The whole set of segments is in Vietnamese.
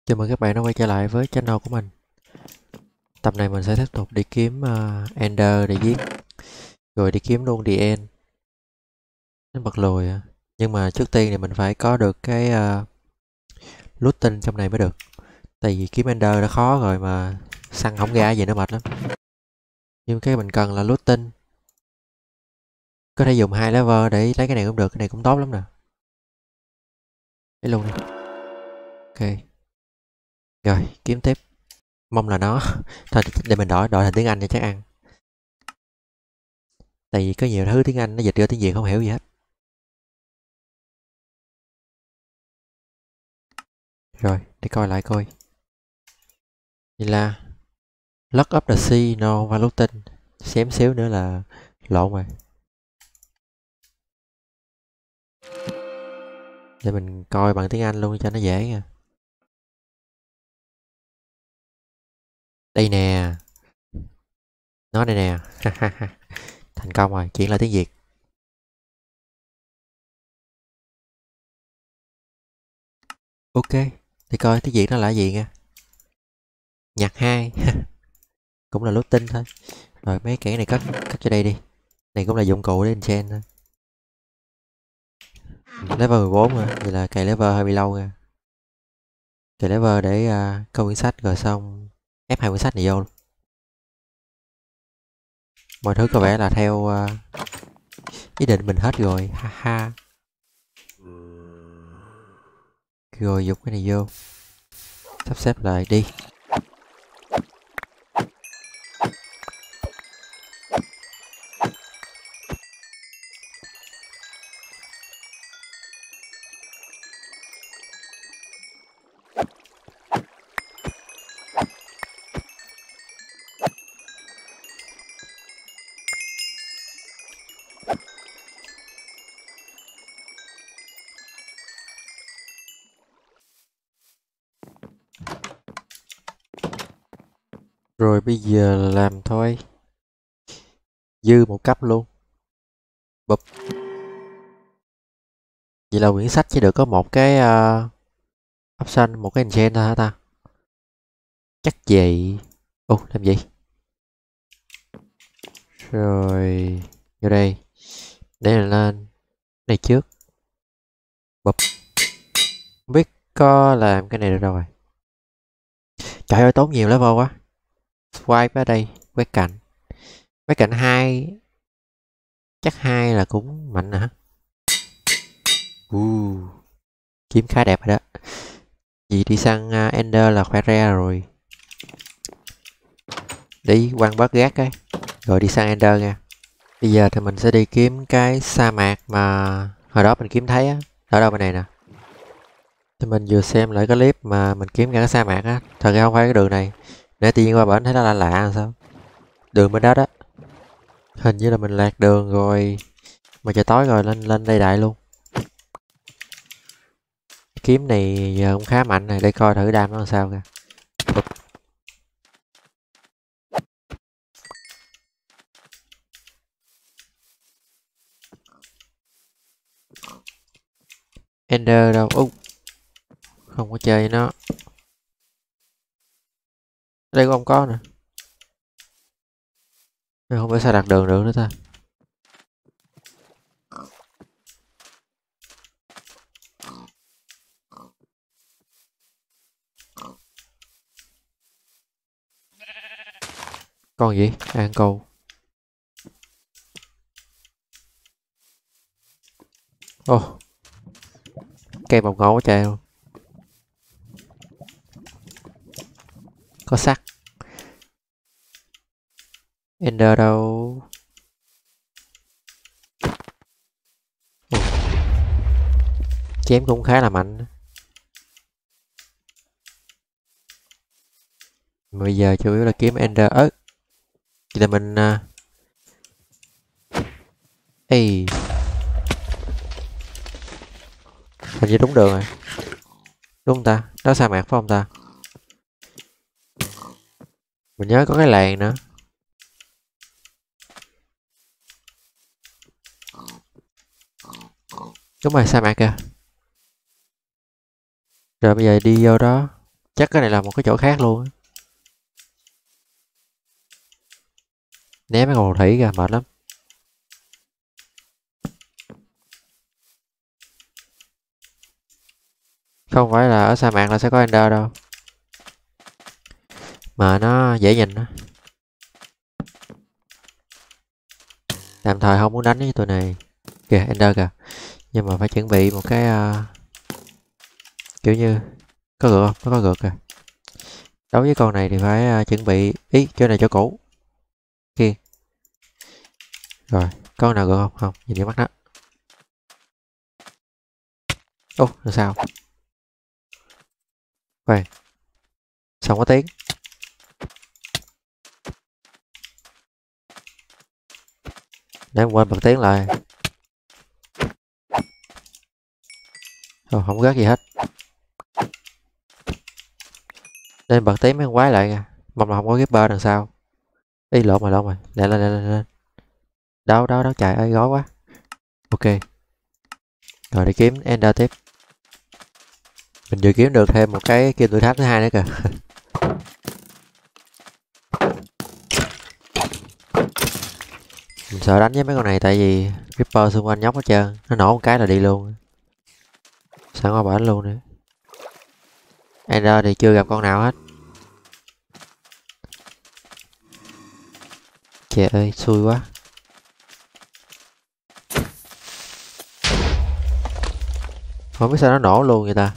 Chào mừng các bạn đã quay trở lại với channel của mình. Tập này mình sẽ tiếp tục đi kiếm Ender để giết, rồi đi kiếm luôn The End, đến bật lùi. Nhưng mà trước tiên thì mình phải có được cái looting trong này mới được. Tại vì kiếm Ender đã khó rồi mà săn không ra gì nữa mệt lắm. Nhưng cái mình cần là looting. Có thể dùng 2 lever để lấy cái này cũng được, cái này cũng tốt lắm nè. Lấy luôn đi. Ok. Rồi, kiếm tiếp. Mong là nó. Thôi để mình đổi thành tiếng Anh cho chắc ăn. Tại vì có nhiều thứ tiếng Anh nó dịch ra tiếng Việt không hiểu gì hết. Rồi, để coi lại coi. Vậy là Lock up the sea, no valutin. Xém xíu nữa là lộn rồi. Để mình coi bằng tiếng Anh luôn cho nó dễ nha. Đây nè. Nó đây nè. Thành công rồi, chuyển lại tiếng Việt. Ok, để coi tiếng Việt nó là gì nha. Nhạc 2. Cũng là looting thôi. Rồi mấy cái này cất cho đây đi. Này cũng là dụng cụ để enchant thôi. Level 14 rồi, vậy là cày level hơi bị lâu nha. Cày level để câu quyển sách rồi xong ép 2 quyển sách này vô luôn. Mọi thứ có vẻ là theo ý định mình hết rồi, ha ha. Rồi dục cái này vô, sắp xếp lại đi. Rồi bây giờ làm thôi. Dư một cấp luôn. Bụp. Vậy là quyển sách chỉ được có một cái option, một cái enchant thôi hả ta? Chắc vậy. Ồ, làm gì? Rồi, vô đây. Để này lên. Này trước. Bụp. Không biết có làm cái này được đâu rồi. Trời ơi, tốn nhiều level quá. Swipe ở đây, quét cạnh. Quét cạnh 2. Chắc 2 là cũng mạnh hả? Kiếm khá đẹp rồi đó. Vì đi săn Ender là khỏe re rồi. Đi quăng bớt gác cái. Rồi đi săn Ender nha. Bây giờ thì mình sẽ đi kiếm cái sa mạc mà hồi đó mình kiếm thấy á. Ở đâu bên này nè. Thì mình vừa xem lại cái clip mà mình kiếm ra cái sa mạc á. Thật ra không phải cái đường này. Để tự nhiên qua bển thấy nó lạ lạ làm sao. Đường bên đó đó. Hình như là mình lạc đường rồi. Mà trời tối rồi lên đây đại luôn. Kiếm này giờ cũng khá mạnh này. Để coi thử đam nó làm sao kìa. Ender đâu? Không có chơi nó. Đây cũng không có nè. Không biết sao đặt đường được nữa ta. Con gì? Ăn câu. Ô, cây bọc ngầu quá trời luôn. Có sắt. Ender đâu? Ồ, chém cũng khá là mạnh. Bây giờ chủ yếu là kiếm Ender. Ớ, vậy là mình ê, hình như đúng đường rồi. Đúng không ta? Đó sa mạc phải không ta? Mình nhớ có cái làng nữa. Đúng rồi, sa mạc kìa. Rồi bây giờ đi vô đó Chắc cái này là một cái chỗ khác luôn á. Né mấy con phù thủy kìa, mệt lắm. Không phải là ở sa mạc là sẽ có Ender đâu. Mà nó dễ nhìn á. Tạm thời không muốn đánh với tụi này. Kìa, Ender kìa. Nhưng mà phải chuẩn bị một cái kiểu như có gượt không? Nó có gượt kìa. Đấu với con này thì phải chuẩn bị. Ý, chỗ này chỗ cũ. Kia. Rồi, có nào gượt không? Không, nhìn cái mắt đó. Ô, làm sao? Khoan. Xong có tiếng. Để quên bật tiếng lại. Thôi, không gớt gì hết. Nên bật tiếng mấy con quái lại nha. Mong là không có Gipper đằng sau. Ý lộn rồi. Lên. Đâu chạy ơi gói quá. Ok. Rồi đi kiếm Ender tiếp. Mình vừa kiếm được thêm một cái kim tự tháp thứ hai nữa kìa. Mình sợ đánh với mấy con này tại vì Creeper xung quanh nhóc hết trơn. Nó nổ một cái là đi luôn. Sẵn qua bển luôn nữa. Ender thì chưa gặp con nào hết. Trời ơi, xui quá. Không biết sao nó nổ luôn vậy ta.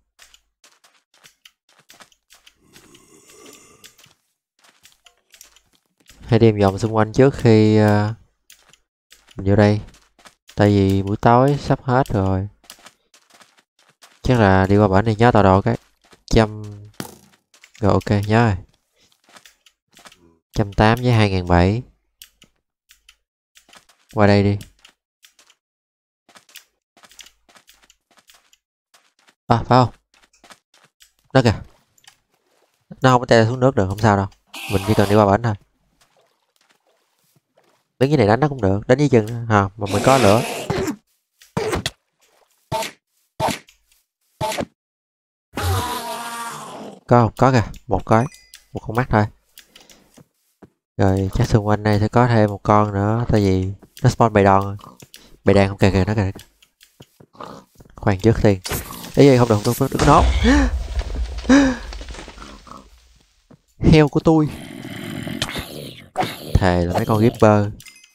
Hãy đi vòng xung quanh trước khi mình vô đây. Tại vì buổi tối sắp hết rồi. Chắc là đi qua bển này nhớ tọa độ cái. Rồi ok nhớ rồi. 180 với 2.700. Qua đây đi. À phải không? Đó kìa. Nó không có tè xuống nước được, không sao đâu. Mình chỉ cần đi qua bển thôi. Đứng dưới này đánh nó cũng được, đánh dưới chân mà mình có lửa. Có không? Có kìa, một con mắt thôi. Rồi chắc xung quanh đây sẽ có thêm một con nữa, tại vì nó spawn bầy đòn. Bầy đàn không kìa nó kìa. Khoan trước tiên. Ý không được đừng nốt. Heo của tôi. Thề là mấy con Gipper.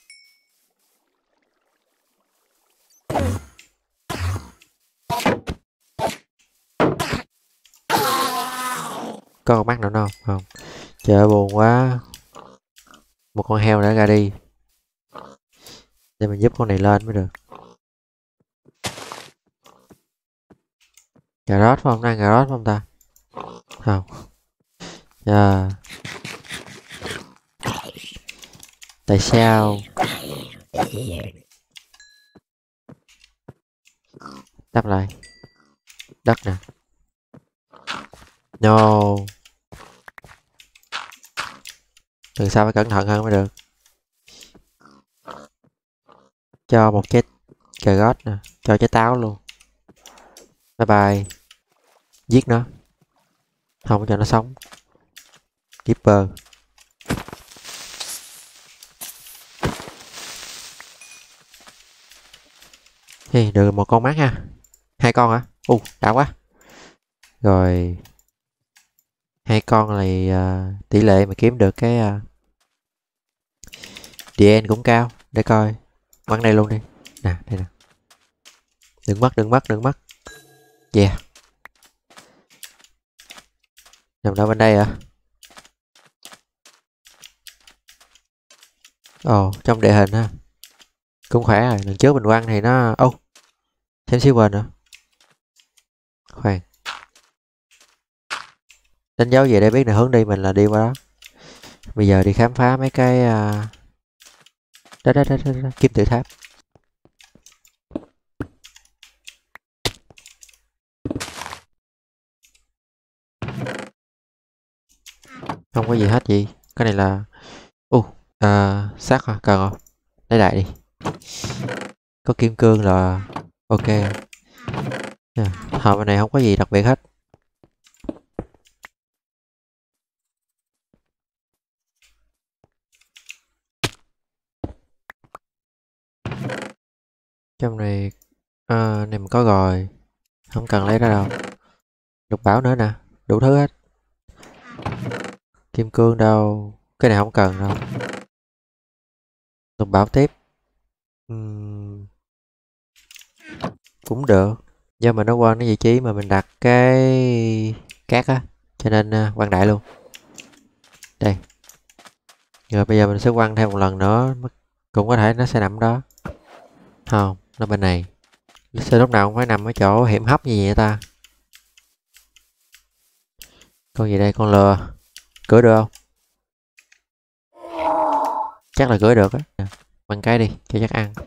Có con mắt nữa không? Trời buồn quá. Một con heo đã ra đi. Để mình giúp con này lên mới được. Cà rốt phải không? Đang cà rốt phải không ta? Không. Yeah. Tại sao? Đắp lại. Đất nè. No. Lần sau phải cẩn thận hơn mới được. Cho một trái cà rốt nè. Cho trái táo luôn. Bye bye. Giết nó. Không cho nó sống. Keeper. Thì được một con mắt ha. 2 con hả? Đã quá. Rồi 2 con này tỷ lệ mà kiếm được cái DN cũng cao. Để coi. Bắn đây luôn đi. Nè, đây nè. Đừng mất. Yeah. Nằm đâu bên đây hả? Ồ, trong địa hình ha. Cũng khỏe rồi. Lần trước mình quăng thì nó... thêm siêu bền nữa. Khoan. Đánh dấu về để biết là hướng đi mình là đi qua đó. Bây giờ đi khám phá mấy cái... Đó. Kim tự tháp. Không có gì hết gì. Cái này là... sắt hả? Cần không? Lấy đại đi. Có kim cương là... Ok. Bên này không có gì đặc biệt hết. Trong này này mình có rồi, không cần lấy ra đâu. Lục bảo nữa nè, đủ thứ hết. Kim cương đâu, cái này không cần đâu. Lục bảo tiếp. Cũng được, do mình nó quên cái vị trí mà mình đặt cái cát á, cho nên quăng đại luôn. Đây, rồi bây giờ mình sẽ quăng thêm một lần nữa, cũng có thể nó sẽ nằm đó. Không, nó bên này. Nó sẽ lúc nào cũng phải nằm ở chỗ hiểm hóc như vậy ta. Con gì đây, con lừa. Cưỡi được không? Chắc là cưỡi được á. Quăng cái đi cho chắc ăn.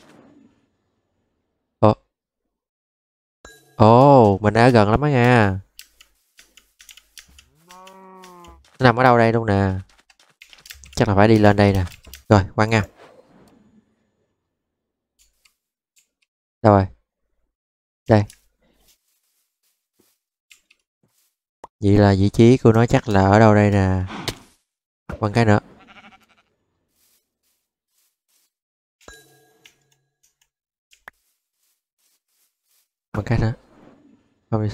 Ồ, mình đã gần lắm á nha. Nó nằm ở đâu đây luôn nè. Chắc là phải đi lên đây nè. Rồi, quăng nha. Đâu rồi? Đây. Vậy là vị trí của nó chắc là ở đâu đây nè. Quăng cái nữa. Quăng cái nữa. Không.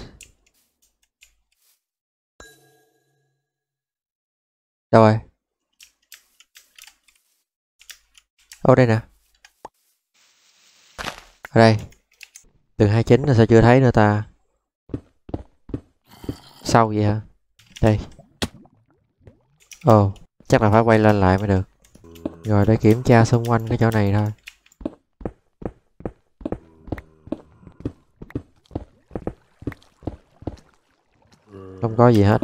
Đâu rồi? Ở đây nè. Ở đây. Tường 29 là sao chưa thấy nữa ta? Sau vậy hả? Đây. Ồ, chắc là phải quay lên lại mới được. Rồi để kiểm tra xung quanh cái chỗ này thôi. Không có gì hết.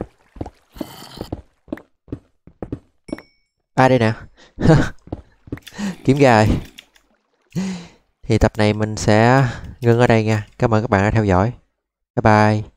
Đây nè. Kiếm gà rồi. Thì tập này mình sẽ ngưng ở đây nha. Cảm ơn các bạn đã theo dõi. Bye bye.